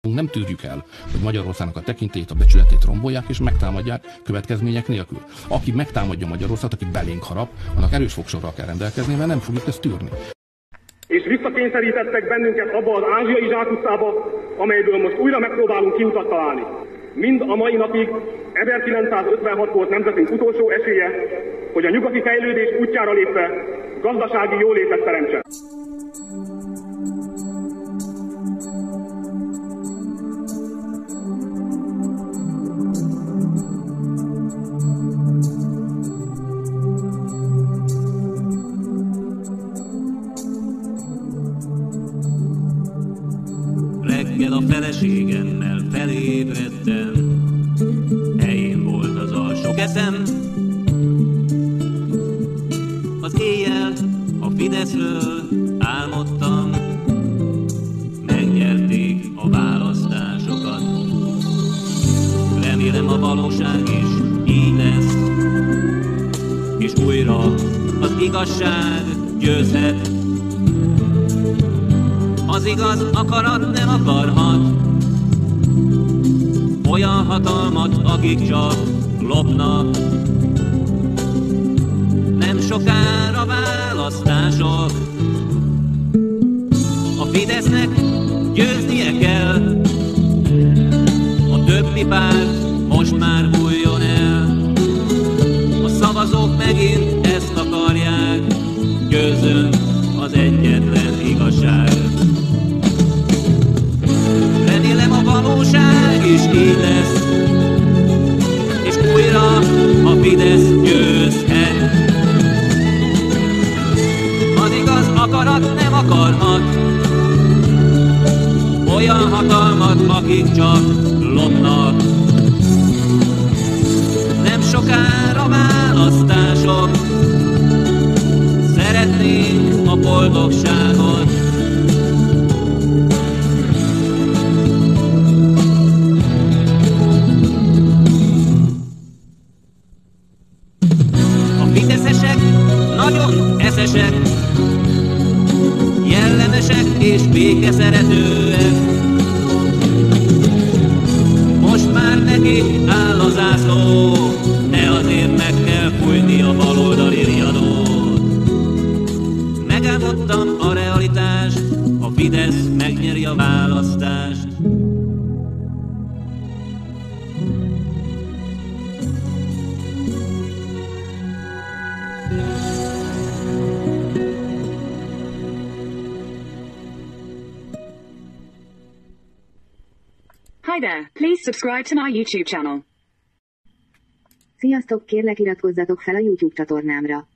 Nem tűrjük el, hogy Magyarországnak a tekintélyét, a becsületét rombolják és megtámadják következmények nélkül. Aki megtámadja Magyarországot, aki belénk harap, annak erős fogsorral kell rendelkezni, mert nem fogjuk ezt tűrni. És visszakényszerítettek bennünket abba az ázsiai zsákutcába, amelyből most újra megpróbálunk kiutat találni. Mind a mai napig 1956 volt nemzetünk utolsó esélye, hogy a nyugati fejlődés útjára lépve gazdasági jólétet teremtsen. Reggel a feleségemmel felébredtem, helyén volt az alsó kezem. Az éjjel a Fideszről álmodtam, megnyerték a választásokat. Remélem a valóság is így lesz, és újra az igazság győzhet. Az igaz akarat nem akarhat olyan hatalmat, akik csak lopnak. Nem sokára választások, a Fidesznek győznie kell. A többi párt most már bújjon el. A szavazók megint ezt akarják, győzön az egyetlen igazság. Remélem a valóság is így lesz, és újra a Fidesz győzhet. Az igaz akarat nem akarhat olyan hatalmat, akik csak lopnak. Nem sokára választások, szeretnénk a boldogságot. A fideszesek nagyon eszesek, jellemesek és békeszeretőek. Most már neki áll a zászló, de azért meg kell fújni a baloldali riadót. Megálmodtam a realitást, a Fidesz megnyeri a választást. Hi there, please subscribe to my YouTube channel. Sziasztok, kérlek iratkozzatok fel a YouTube csatornámra.